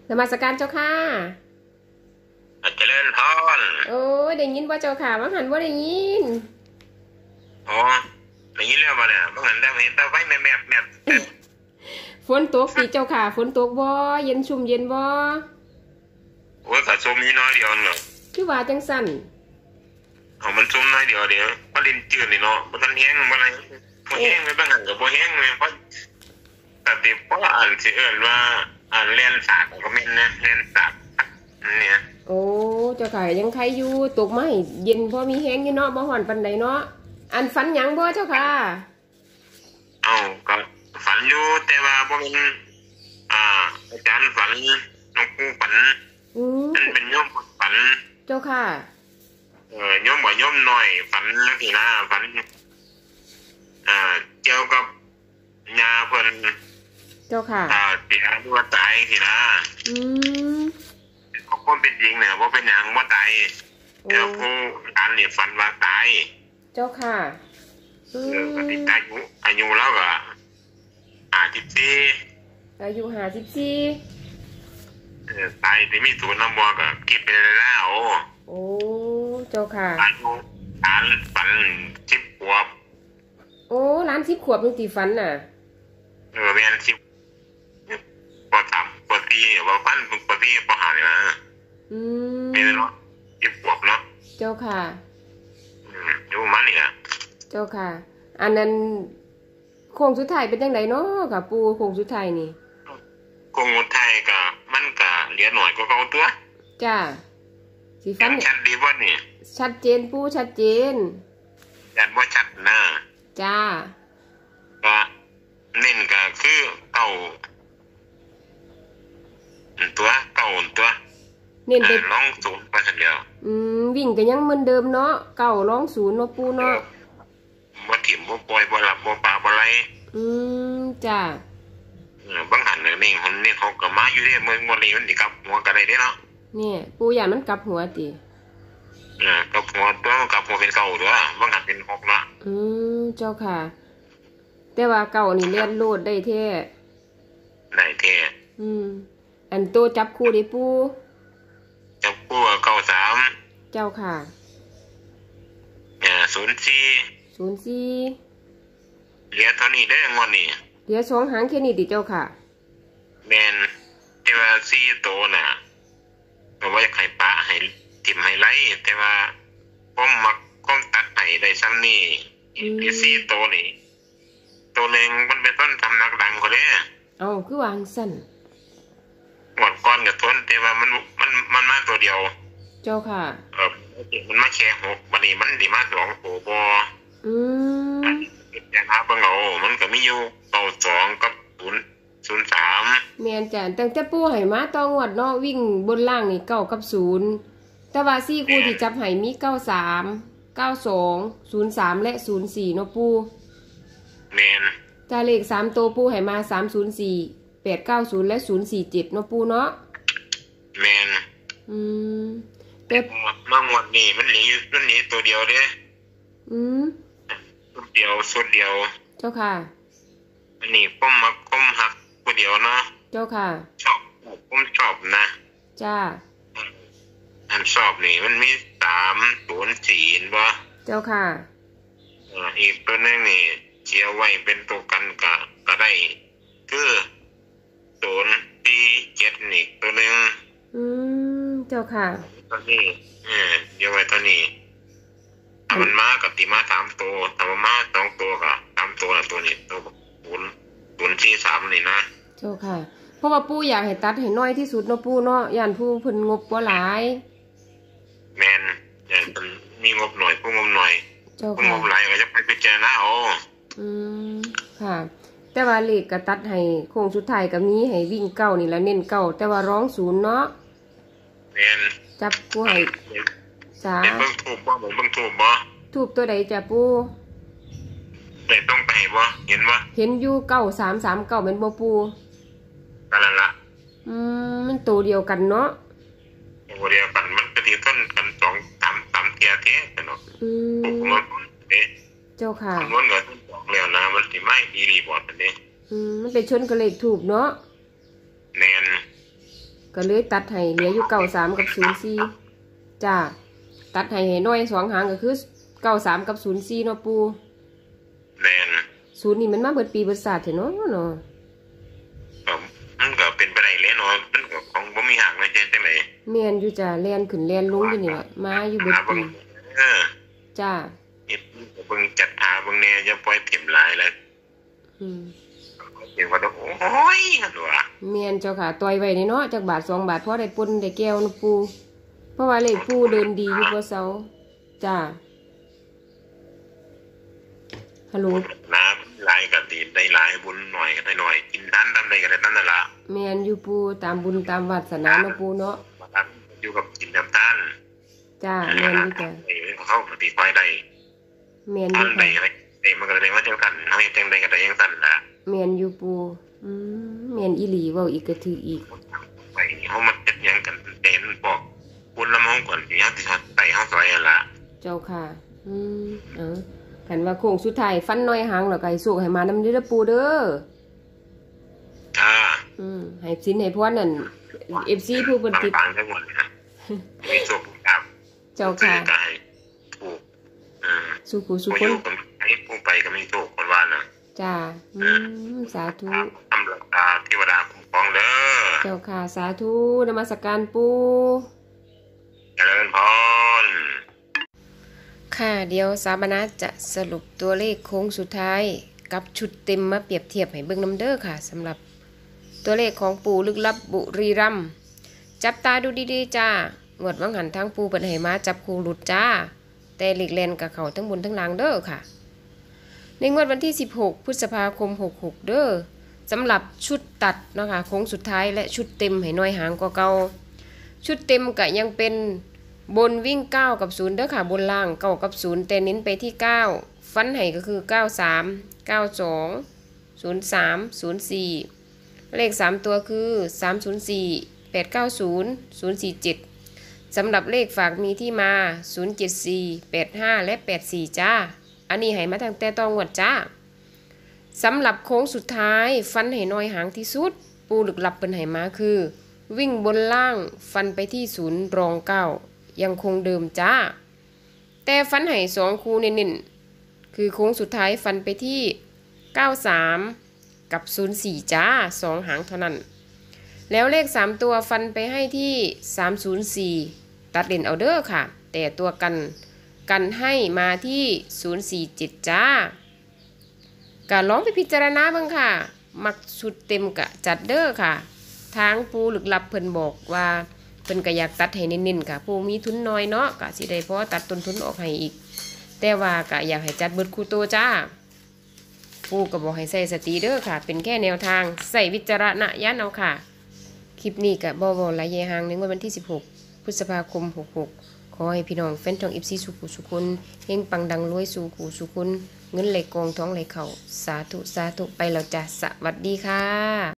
นมัสการเจ้าค่ะเจริญพรโอ้ยได้ยินว่าเจ้าค่ะว่าหันว่าได้ยินอ๋อได้ยินแล้วบ่เนี่ยบ่หันได้เห็นตาไว้แมบฝนตกสิเจ้าค่ะฝนตกบ่เย็นชุ่มเย็นบ่โอ้ยก็ซุ่มนิดน้อยเดียวเนาะคือว่าจังสั่นมันซุ่มน้อยเดียวบ่ลิ้นจืดนี่เนาะบ่ทันแห้งบ่อะไรบ่แห้งเลยบ่หันก็บ่แห้งเลยเพราะแต่ที่เพราะอ่านสิเอิ้นว่าเรียนศาสตร์ก็แม่นนะเรียนศาสตร์เนี่ยโอ้เจ้าค่ะยังใครอยู่ตกไหมเย็นพอมีแห้งอยู่เนาะบ่ฮ้อนปานใดเนาะอันฝันหยังบ่เจ้าค่ะก็ฝันอยู่แต่ว่าบ่แม่นอาจารย์ฝันน้องครูฝันมันเป็นโยมฝันเจ้าค่ะโยมบ่โยมน้อยฝันสินะฝันเกี่ยวกับญาเพิ่นเจ้าค่ะเสียหรือว่าตายสินะของคนเป็นจริงเนี่ยว่าเป็นหยังว่าตายเจ้าผู้อ่านเนี่ยฝันว่าตายเจ้าค่ะปฏิตายอายุแล้วก็54 อายุ54 ตายที่มีศูนย์น้ำบัวก็คิดไปแล้วโอ้เจ้าค่ะอายุฝัน10 ขวบโอ้ล้าน10 ขวบนึงตีฝันน่ะแม่น10ป.3 ป.4ว่าฝันป.4 ป.5นี่นะมีเนาะ10 ขวบเนาะเจ้าค่ะอยู่มันนี่ล่ะเจ้าค่ะอันนั้นโค้งสุดท้ายเป็นจังไดเนาะค่ะปู่โค้งสุดท้ายนี่โค้งสุดท้ายก็มันก็เหลือน้อยกว่าเก่าตัวจ้าสิฝันชัดดีบ่นี่ชัดเจนปู่ชัดเจนชัดบ่ชัดนะจ้าก็เน้นก็คือเก่าตัวเน้นไปลองศูนย์ไปสักเดียววิ่งก็ยังเหมือนเดิมเนาะเก่าลองศูนย์เนาะปู่เนาะบ่ถิ่มบ่ปล่อยบ่หลับบ่ปาบ่ไหลจ้าบางหันนี่คนนี่เขาก็มาอยู่เด้เมืองบ่นี่มันสิกลับหัวก็ได้เด้เนาะนี่ปู่ย่านมันกลับหัวติกลับหัวตัวกลับหัวเป็นเก่าตัวบางหันเป็น6เนาะเจ้าค่ะแต่ว่าเก่านี่เลียนโลดได้แท้ได้แท้อันโตจับคู่ได้ปู่จับคู่93 เจ้าค่ะ 04เหลือเท่านี้ได้งวดนี้เหลือ2 หางแค่นี้ติเจ้าค่ะแม่นแต่ว่า4 ตัวน่ะก็ว่าจะให้ปะให้ทิ่มให้ไหลแต่ว่าผมมักตัดให้ได้ซ้ำนี่อี4 ตัวนี่ตัวนึงมันเป็นต้นทำนักดังคนนี้คือวางสั้นหมดก้อนกับต้นแต่ว่ามันมาตัวเดียวเจ้าค่ะมันมาแค่6วันนี้มันดีมาก2 ตัวบ่แต่ถ้าเบิ่งเอามันก็มีอยู่92กับ003 แม่นจ้ะตั้งแต่ปู่ให้มาต่องวดเนาะวิ่งบนล่างนี่9กับ0แต่ว่า4คู่ที่จับให้มี93 92 03และ04เนาะปู่แม่นจ้าเลข3ตัวปู่ให้มา304 890และ047เนาะปู่เนาะแม่นแต่มางวดนี้มันเหลือตัวเดียวเด้สุดเดียวเจ้าค่ะอันนี้ผมหักตัวเดียวเนาะเจ้าค่ะผมชอบนะจ้าอันชอบนี่มันมี304บ่เจ้าค่ะอีกตัวนึงนี่เชียร์ไว้เป็นตัวกันก็ได้คือ047นี่ตัวนึงเจ้าค่ะตัวนี้เดี๋ยวไว้ตัวนี้ถ้ามันมากับติมา3 ตัวถ้ามันมา2 ตัวก็3 ตัวตัวนี้ตัว043นี่นะเจ้าค่ะเพราะว่าปู่อยากให้ตัดให้น้อยที่สุดเนาะปู่เนาะย่านผู้เพิ่นงบบ่หลายแม่นย่านเพิ่นมีงบหน่อยผู้งบหน่อยผู้งบหลายก็จะไปพิจารณาเอาค่ะแต่ว่าเลขก็ตัดให้โค้งสุดท้ายก็มีให้วิ่ง9นี่ละเน้น9แต่ว่าร้อง0เนาะแม่นจับปู่ให้จ้าเบิ่งทูบบ่ทูบตัวใดจ้ะปู่ได้ต้องไปบ่เห็นบ่เห็นอยู่9339เป็นบ่ปู่นั่นล่ะมันตัวเดียวกันเนาะตัวเดียวกันมันก็สิต้นกัน2-3เที่ยแท้เนาะมันเจ้าค่ะมันก็บอกแล้วนะมันสิไม่ดีบ่ซั่นเด้มันไปชนกับเลขทูบเนาะแม่นก็ก็เลยตัดให้เหลืออยู่93กับ04จ้าตัดให้น้อย2หางก็คือ93กับ04เนาะปูแม่นศูนย์นี่มันมาเบิดปีเบิดศาสตร์เถอะเนาะมันก็เป็นไปได้แล้วเนาะมันก็ของบ่มีหักเลยจังได๋แม่นอยู่จ้าแล่นขึ้นแล่นลงอยู่นี่ล่ะมาอยู่เบิดปีจ้าเบิ่งจัดหาเบิ่งแน่อย่าปล่อยเต็มหลายแล้วเห็นว่าโอ้ยหั่นว่าแม่นเจ้าค่ะต่อยไว้นี่เนาะจักบาท2บาทพอได้ปนได้แก้วนะปูเพราะว่าเลขปูเดินดีอยู่บ่เซาจ้าฮัลโหลน้ำหลายก็ดีได้หลายบุญหน่อยก็ได้หน่อยกินทานทำได้ก็ได้นั่นล่ะแม่นอยู่ปูตามบุญตามวาสนาเนาะปูเนาะอยู่กับกินน้ำทานจ้าแม่นอยู่จ้ะเขาก็สิคอยได้แม่นอยู่ได้มันก็ได้มาเท่ากันเฮาเฮ็ดจังได๋ก็ได้จังซั่นล่ะแม่นอยู่ปูแม่นอีหลีเว้าอีกก็ถืออีกไปเฮามาเฮ็ดหยังกันเต้นบอกบุญละมองก่อนสิเฮาสิใส่เฮาซอยนั่นล่ะเจ้าค่ะกันว่าโค้งสุดท้ายฟันน้อยหางแล้วก็ให้สุกให้มานำเด้อปูเด้อจ้าให้สินให้พรนั่น FC ผู้เพิ่นติดฟังทั้งหมดนะมีสุขครับเจ้าค่ะถูกสุขสุขคนให้ผู้ไปก็มีโชคคนว่านะจ้าสาธุตำรวจเทวดาคุ้มครองเด้อเจ้าค่ะสาธุนมัสการปูเจริญพรค่ะเดี๋ยวสาบนาจะสรุปตัวเลขโค้งสุดท้ายกับชุดเต็มมาเปรียบเทียบให้เบิ่งน้ำเด้อค่ะสำหรับตัวเลขของปู่ลึกลับบุรีรัมย์จับตาดูดีๆจ้างวดวังหันทั้งปูเปิดให้มาจับคู่หลุดจ้าแต่เหล็กแลนกับเขาทั้งบนทั้งล่างเด้อค่ะในงวดวันที่16พฤษภาคม66เด้อสำหรับชุดตัดนะคะโค้งสุดท้ายและชุดเต็มให้น้อยหางกว่าเก่าชุดเต็มก็ยังเป็นบนวิ่ง9กับ0เด้อค่ะบนล่าง9กับ0แต่เน้นไปที่9ฟันให้ก็คือ93 92 03 04เลข3ตัวคือ304 890 047สำหรับเลขฝากมีที่มา074 85และ84จ้าอันนี้ให้มาตั้งแต่ตองวดจ้าสำหรับโค้งสุดท้ายฟันให้น้อยหางที่สุดปูลึกลับเป็นให้มาคือวิ่งบนล่างฟันไปที่0รอง9ยังคงเดิมจ้าแต่ฟันให้2คู่เน้นๆคือโค้งสุดท้ายฟันไปที่93กับ04จ้า2หางเท่านั้นแล้วเลข3ตัวฟันไปให้ที่304ตัดเล่นเอาเด้อค่ะแต่ตัวกันให้มาที่047จ้าก็ลองไปพิจารณาบ้างค่ะมักชุดเต็มกะจัดเด้อค่ะทางปูลึกลับเพิ่นบอกว่าเพิ่นก็อยากตัดให้เน้นๆค่ะผู้มีทุนน้อยเนาะก็สิได้พอตัดต้นทุนออกให้อีกแต่ว่าก็อยากให้จัดเบิดคู่โตจ้าปูก็บอกให้ใส่สติเด้อค่ะเป็นแค่แนวทางใส่วิจารณญาณเอาค่ะคลิปนี้ก็บ่หลายห่างในวันที่16พฤษภาคม66ขอให้พี่น้องแฟนช่อง FC สุขุเฮงปังดังรวยสู่หูสุขุนเงินไหลกองท้องไหลเข่าสาธุสาธุไปแล้วจ้ะสวัสดีค่ะ